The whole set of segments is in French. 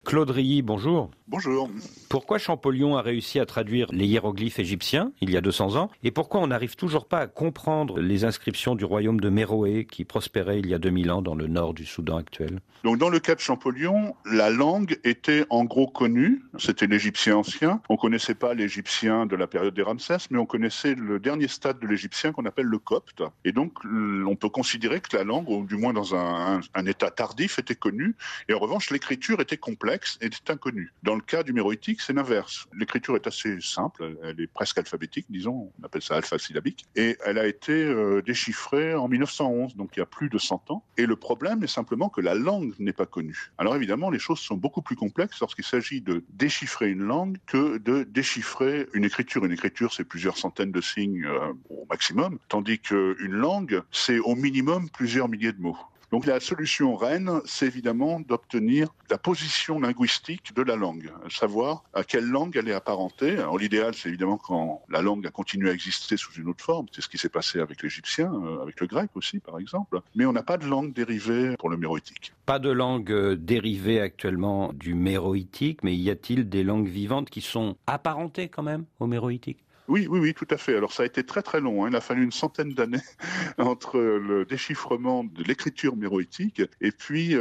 Claude Rilly, bonjour. Bonjour. Pourquoi Champollion a réussi à traduire les hiéroglyphes égyptiens il y a 200 ans et pourquoi on n'arrive toujours pas à comprendre les inscriptions du royaume de Méroé qui prospérait il y a 2000 ans dans le nord du Soudan actuel? Donc dans le cas de Champollion, la langue était en gros connue, c'était l'égyptien ancien. On connaissait pas l'égyptien de la période des Ramsès, mais on connaissait le dernier stade de l'égyptien qu'on appelle le copte. Et donc on peut considérer que la langue, ou du moins dans un état tardif, était connue. Et en revanche, l'écriture était complexe et était inconnue. Dans le cas du méroïtique, c'est l'inverse. L'écriture est assez simple, elle est presque alphabétique, disons, on appelle ça alphasyllabique. Et elle a été déchiffrée en 1911, donc il y a plus de 100 ans. Et le problème est simplement que la langue n'est pas connue. Alors évidemment, les choses sont beaucoup plus complexes lorsqu'il s'agit de déchiffrer une langue que de déchiffrer une écriture. Une écriture, c'est plusieurs centaines de signes au maximum, tandis qu'une langue, c'est au minimum plusieurs milliers de mots. Donc la solution reine, c'est évidemment d'obtenir la position linguistique de la langue, savoir à quelle langue elle est apparentée. Alors l'idéal, c'est évidemment quand la langue a continué à exister sous une autre forme. C'est ce qui s'est passé avec l'égyptien, avec le grec aussi, par exemple. Mais on n'a pas de langue dérivée pour le méroïtique. Pas de langue dérivée actuellement du méroïtique, mais y a-t-il des langues vivantes qui sont apparentées quand même au méroïtique? Oui, tout à fait. Alors ça a été très très long. Il a fallu une centaine d'années entre le déchiffrement de l'écriture méroïtique et puis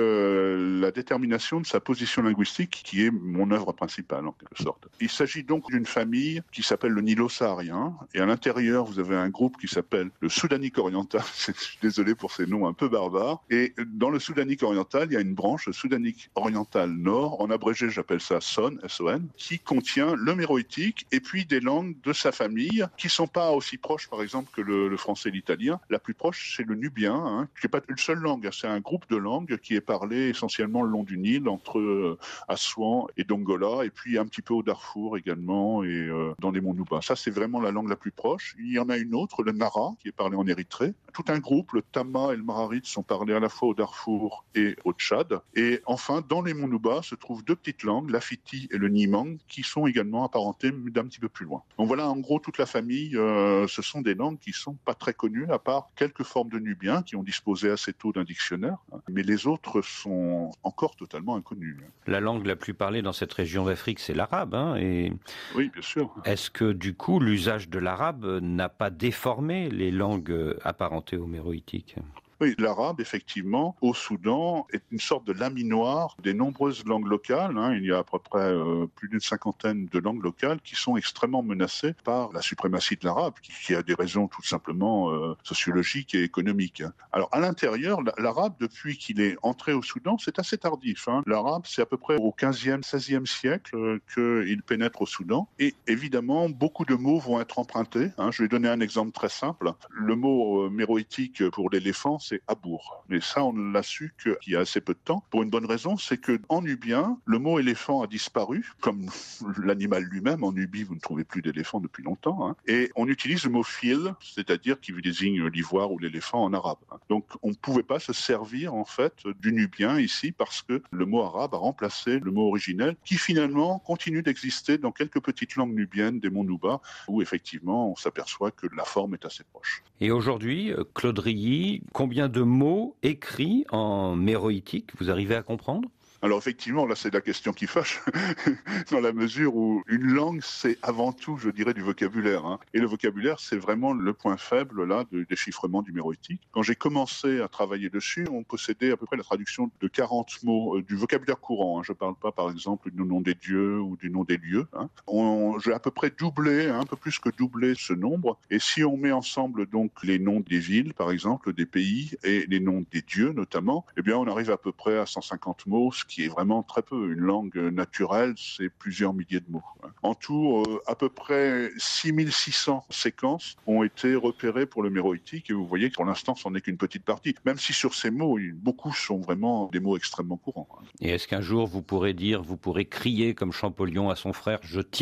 la détermination de sa position linguistique, qui est mon œuvre principale en quelque sorte. Il s'agit donc d'une famille qui s'appelle le Nilo-Saharien, et à l'intérieur vous avez un groupe qui s'appelle le Soudanique oriental. Je suis désolé pour ces noms un peu barbares. Et dans le Soudanique oriental, il y a une branche, le Soudanique oriental nord, en abrégé j'appelle ça SON, S-O-N, qui contient le méroïtique et puis des langues de sa famille qui sont pas aussi proches par exemple que le français et l'italien. La plus proche c'est le nubien, qui n'est pas une seule langue, c'est un groupe de langues qui est parlé essentiellement le long du Nil entre Assouan et Dongola, et puis un petit peu au Darfour également et dans les monts Nouba. Ça c'est vraiment la langue la plus proche. Il y en a une autre, le Nara, qui est parlé en Érythrée. Tout un groupe, le Tama et le Mararit, sont parlés à la fois au Darfour et au Tchad. Et enfin, dans les monts Nouba se trouvent deux petites langues, l'Afiti et le Nimang, qui sont également apparentées d'un petit peu plus loin. Donc voilà, en gros, toute la famille, ce sont des langues qui sont pas très connues, à part quelques formes de nubien qui ont disposé assez tôt d'un dictionnaire, mais les autres sont encore totalement inconnues. La langue la plus parlée dans cette région d'Afrique, c'est l'arabe, et oui, bien sûr. Est-ce que du coup, l'usage de l'arabe n'a pas déformé les langues apparentées au méroïtique? Oui, l'arabe, effectivement, au Soudan, est une sorte de laminoir des nombreuses langues locales. Il y a à peu près plus d'une cinquantaine de langues locales qui sont extrêmement menacées par la suprématie de l'arabe, qui a des raisons tout simplement sociologiques et économiques. Alors, à l'intérieur, l'arabe, depuis qu'il est entré au Soudan, c'est assez tardif. L'arabe, c'est à peu près au 15e, 16e siècle qu'il pénètre au Soudan. Et évidemment, beaucoup de mots vont être empruntés. Je vais donner un exemple très simple. Le mot méroïtique pour l'éléphant, c'est abour. Mais ça, on l'a su qu'il y a assez peu de temps. Pour une bonne raison, c'est que en nubien, le mot éléphant a disparu, comme l'animal lui-même. En Nubie, vous ne trouvez plus d'éléphant depuis longtemps. Et on utilise le mot fil, c'est-à-dire qui désigne l'ivoire ou l'éléphant en arabe. Donc, on ne pouvait pas se servir, en fait, du nubien ici parce que le mot arabe a remplacé le mot originel qui, finalement, continue d'exister dans quelques petites langues nubiennes des monts Nouba où, effectivement, on s'aperçoit que la forme est assez proche. Et aujourd'hui, Claude Rilly, combien de mots écrits en méroïtique vous arrivez à comprendre? Alors effectivement, là c'est la question qui fâche, dans la mesure où une langue c'est avant tout, je dirais, du vocabulaire. Et le vocabulaire c'est vraiment le point faible là du déchiffrement du méroïtique. Quand j'ai commencé à travailler dessus, on possédait à peu près la traduction de 40 mots du vocabulaire courant. Je ne parle pas par exemple du nom des dieux ou du nom des lieux. J'ai à peu près doublé, un peu plus que doublé ce nombre. Et si on met ensemble donc les noms des villes, par exemple, des pays et les noms des dieux notamment, eh bien on arrive à peu près à 150 mots, qui est vraiment très peu. Une langue naturelle, c'est plusieurs milliers de mots. En tout, à peu près 6600 séquences ont été repérées pour le méroïtique et vous voyez que pour l'instant, c'en est qu'une petite partie. Même si sur ces mots, beaucoup sont vraiment des mots extrêmement courants. Et est-ce qu'un jour vous pourrez crier comme Champollion à son frère « Je tiens mon affaire » ?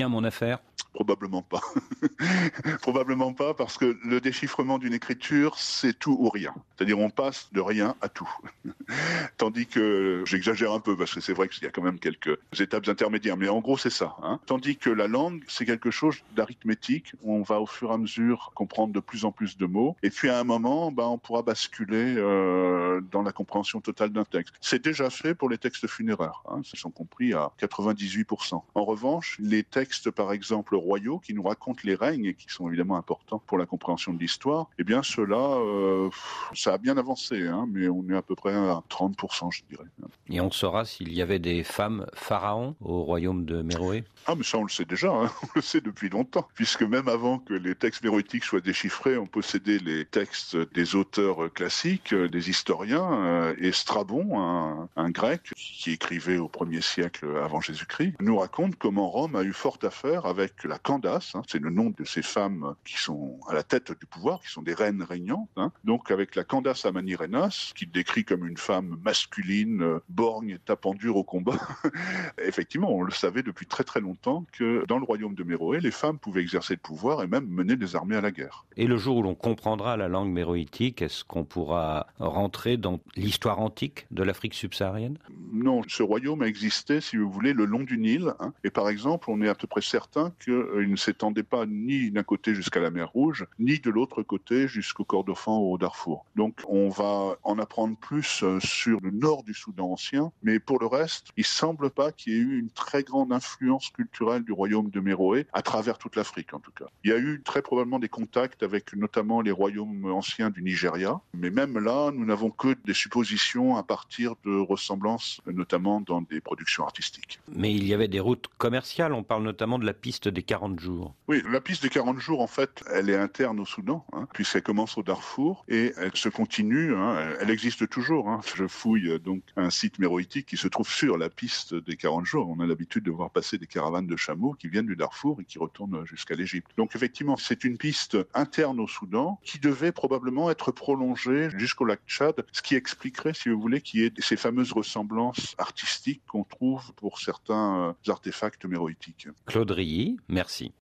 Probablement pas. Probablement pas, parce que le déchiffrement d'une écriture, c'est tout ou rien. C'est-à-dire on passe de rien à tout. Tandis que, j'exagère un peu, parce que c'est vrai qu'il y a quand même quelques étapes intermédiaires, mais en gros c'est ça. Tandis que la langue, c'est quelque chose d'arithmétique, où on va au fur et à mesure comprendre de plus en plus de mots, et puis à un moment, on pourra basculer dans la compréhension totale d'un texte. C'est déjà fait pour les textes funéraires, ils sont compris à 98%. En revanche, les textes, par exemple, royaux, qui nous racontent les règnes, et qui sont évidemment importants pour la compréhension de l'histoire, eh bien cela, ça a bien avancé, mais on est à peu près à 30%, je dirais. Et on saura s'il y avait des femmes pharaons au royaume de Méroé? Ah, mais ça, on le sait déjà, on le sait depuis longtemps, puisque même avant que les textes méroïtiques soient déchiffrés, on possédait les textes des auteurs classiques, des historiens, et Strabon, un grec qui écrivait au 1er siècle avant Jésus-Christ, nous raconte comment Rome a eu fort affaire avec la Candace, c'est le nom de ces femmes qui sont à la tête du pouvoir, qui sont des reines régnantes, donc avec la Candace Amanirenas, qui décrit comme une femme masculine, borgne, tapant dur au combat. Effectivement, on le savait depuis très très longtemps que dans le royaume de Méroé, les femmes pouvaient exercer le pouvoir et même mener des armées à la guerre. Et le jour où l'on comprendra la langue méroïtique, est-ce qu'on pourra rentrer dans l'histoire antique de l'Afrique subsaharienne? Non, ce royaume a existé, si vous voulez, le long du Nil. Et par exemple, on est à peu près certain qu'il ne s'étendait pas ni d'un côté jusqu'à la mer Rouge, ni de l'autre côté jusqu'au Kordofan ou au Darfour. Donc on va en apprendre plus sur le nord du Soudan ancien, mais pour le reste, il semble pas qu'il y ait eu une très grande influence culturelle du royaume de Méroé à travers toute l'Afrique en tout cas. Il y a eu très probablement des contacts avec notamment les royaumes anciens du Nigeria, mais même là, nous n'avons que des suppositions à partir de ressemblances, notamment dans des productions artistiques. Mais il y avait des routes commerciales, on parle notamment de la piste des 40 jours. Oui, la piste des 40 jours, en fait, elle est interne au Soudan, puisqu'elle commence au Darfour et elle se continue, elle existe toujours. Je fouille donc un site méroïtique qui se trouve sur la piste des 40 jours. On a l'habitude de voir passer des caravanes de chameaux qui viennent du Darfour et qui retournent jusqu'à l'Égypte. Donc effectivement, c'est une piste interne au Soudan qui devait probablement être prolongée jusqu'au lac Tchad, ce qui expliquerait, si vous voulez, qu'il y ait ces fameuses ressemblances artistiques qu'on trouve pour certains artefacts méroïtiques. Claude Rilly, merci.